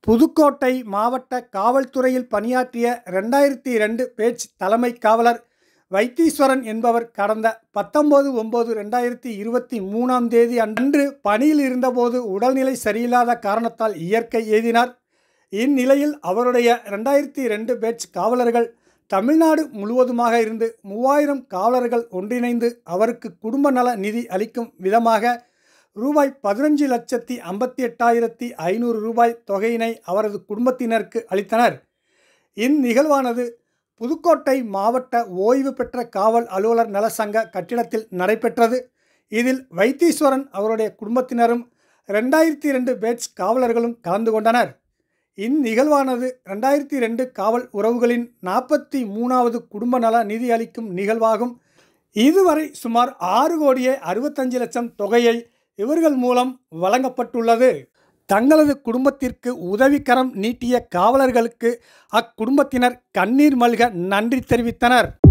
புதுக்கோட்டை மாவட்ட காவல்துறையில் பணியாற்றிய 2002 பேட்ச் தலைமை காவலர் வைத்தீஸ்வரன் என்பவர் கடந்த 19/9/2023 தேதி அன்று பணியில் இருந்தபோது உடல்நிலை சரியில்லாத காரணத்தால் இயற்கை எய்தினார். இந்நிலையில் அவருடைய 2002 பேட்ச் காவலர்கள் தமிழ்நாடு முழுவதுமாக இருந்து 3000 காவலர்கள் ஒன்றிணைந்து அவருக்கு குடும்ப நல நிதி அளிக்கும் விதமாக ரூபாய் 15,58,500 தொகையினை அவரது குடும்பத்தினருக்கு அளித்தனர். இந்நிகழ்வானது புதுக்கோட்டை மாவட்ட ஓய்வு பெற்ற காவல் அலுவலர் நல சங்க கட்டிடத்தில் நடைபெற்றது. இதில் வைத்தீஸ்வரன் அவருடைய குடும்பத்தினரும் 2002 பேட்ச் காவலர்களும் கலந்து கொண்டனர். இந்நிகழ்வானது 2002 காவல் உறவுகளின் 43வது குடும்ப நல நிதி அளிக்கும் நிகழ்வாகும். இதுவரை சுமார் 6,65,00,000 தொகையை இவர்கள் மூலம் வழங்கப்பட்டுள்ளது. தங்களது குடும்பத்திற்கு உதவிக்கரம் நீட்டிய காவலர்களுக்கு அக்குடும்பத்தினர் கண்ணீர் மல்க நன்றி தெரிவித்தனர்.